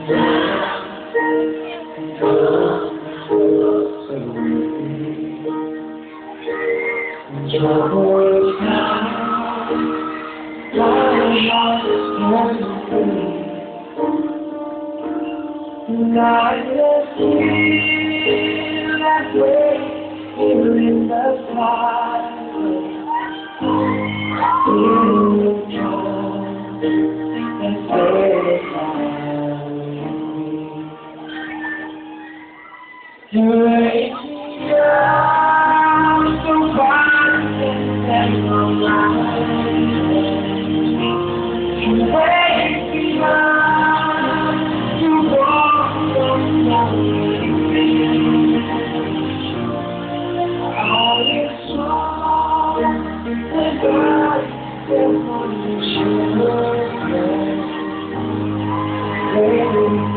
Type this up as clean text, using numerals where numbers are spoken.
I just feel that way here in the fire, in the joy and satisfied. You raise me up so far and on my way. You wake me up to walk on my all is strong and God is on the children.